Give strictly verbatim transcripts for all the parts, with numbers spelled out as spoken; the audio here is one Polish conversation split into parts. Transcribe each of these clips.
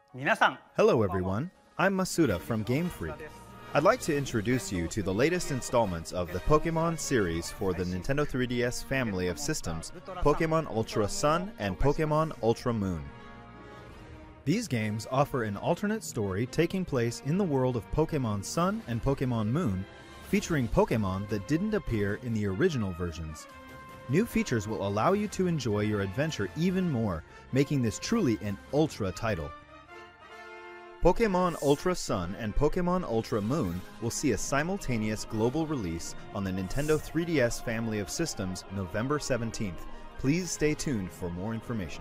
Hello everyone, I'm Masuda from Game Freak. I'd like to introduce you to the latest installments of the Pokemon series for the Nintendo three D S family of systems, Pokemon Ultra Sun and Pokemon Ultra Moon. These games offer an alternate story taking place in the world of Pokemon Sun and Pokemon Moon, featuring Pokemon that didn't appear in the original versions. New features will allow you to enjoy your adventure even more, making this truly an Ultra title. Pokemon Ultra Sun and Pokemon Ultra Moon will see a simultaneous global release on the Nintendo three D S family of systems November seventeenth. Please stay tuned for more information.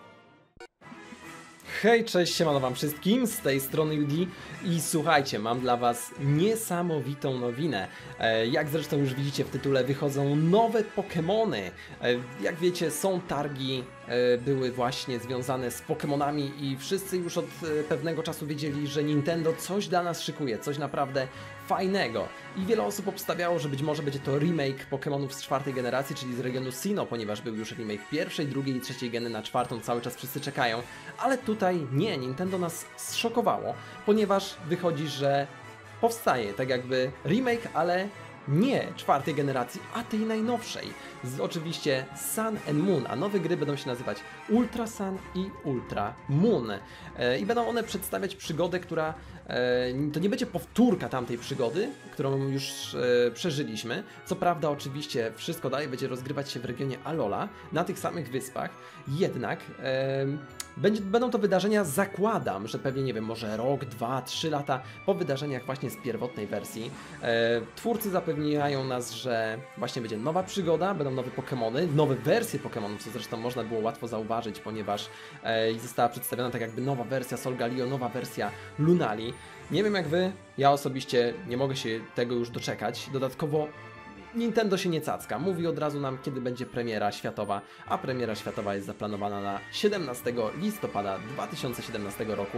Hej, cześć, siemano wam wszystkim, z tej strony Judy i słuchajcie, mam dla was niesamowitą nowinę. E, jak zresztą już widzicie w tytule, wychodzą nowe Pokemony. E, jak wiecie, są targi, e, były właśnie związane z Pokemonami i wszyscy już od e, pewnego czasu wiedzieli, że Nintendo coś dla nas szykuje, coś naprawdę fajnego. I wiele osób obstawiało, że być może będzie to remake Pokemonów z czwartej generacji, czyli z regionu Sinnoh, ponieważ był już remake pierwszej, drugiej i trzeciej geny, na czwartą cały czas wszyscy czekają. Ale tutaj nie, Nintendo nas zszokowało, ponieważ wychodzi, że powstaje tak jakby remake, ale nie czwartej generacji, a tej najnowszej. Z oczywiście Sun and Moon, a nowe gry będą się nazywać Ultra Sun i Ultra Moon. E, I będą one przedstawiać przygodę, która e, to nie będzie powtórka tamtej przygody, którą już e, przeżyliśmy. Co prawda oczywiście wszystko dalej będzie rozgrywać się w regionie Alola, na tych samych wyspach, jednak e, będzie, będą to wydarzenia, zakładam, że pewnie, nie wiem, może rok, dwa, trzy lata po wydarzeniach właśnie z pierwotnej wersji. E, twórcy zapewniają nas, że właśnie będzie nowa przygoda, będą nowe Pokemony, nowe wersje Pokemonów, co zresztą można było łatwo zauważyć, ponieważ e, została przedstawiona tak jakby nowa wersja Solgaleo, nowa wersja Lunali. Nie wiem jak wy, ja osobiście nie mogę się tego już doczekać. Dodatkowo Nintendo się nie cacka, mówi od razu nam, kiedy będzie premiera światowa, a premiera światowa jest zaplanowana na siedemnastego listopada dwa tysiące siedemnastego roku.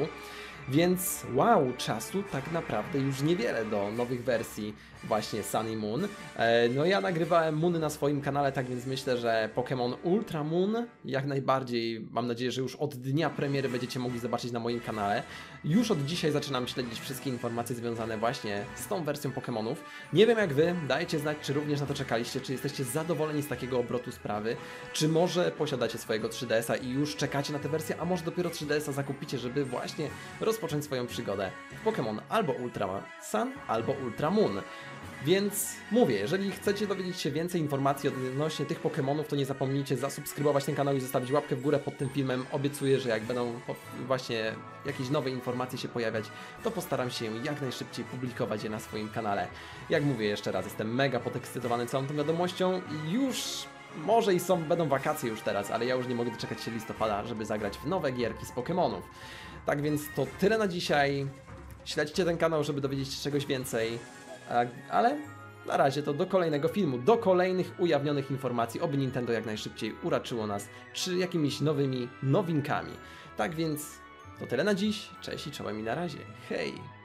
Więc wow, czasu tak naprawdę już niewiele do nowych wersji właśnie Sun i Moon. E, no ja nagrywałem Moony na swoim kanale, tak więc myślę, że Pokémon Ultra Moon jak najbardziej, mam nadzieję, że już od dnia premiery będziecie mogli zobaczyć na moim kanale. Już od dzisiaj zaczynam śledzić wszystkie informacje związane właśnie z tą wersją Pokémonów. Nie wiem jak wy, dajcie znać, czy również na to czekaliście, czy jesteście zadowoleni z takiego obrotu sprawy, czy może posiadacie swojego trzy D S a i już czekacie na tę wersję, a może dopiero trzy D S a zakupicie, żeby właśnie rozpocząć swoją przygodę w Pokémon albo Ultra Sun, albo Ultra Moon. Więc mówię, jeżeli chcecie dowiedzieć się więcej informacji odnośnie tych Pokémonów, to nie zapomnijcie zasubskrybować ten kanał i zostawić łapkę w górę pod tym filmem. Obiecuję, że jak będą właśnie jakieś nowe informacje się pojawiać, to postaram się jak najszybciej publikować je na swoim kanale. Jak mówię jeszcze raz, jestem mega podekscytowany całą tą wiadomością i już może i są, będą wakacje już teraz, ale ja już nie mogę doczekać się listopada, żeby zagrać w nowe gierki z Pokémonów. Tak więc to tyle na dzisiaj. Śledźcie ten kanał, żeby dowiedzieć się czegoś więcej. Ale na razie to do kolejnego filmu, do kolejnych ujawnionych informacji, oby Nintendo jak najszybciej uraczyło nas czy jakimiś nowymi nowinkami. Tak więc to tyle na dziś, cześć i czołem i na razie, hej!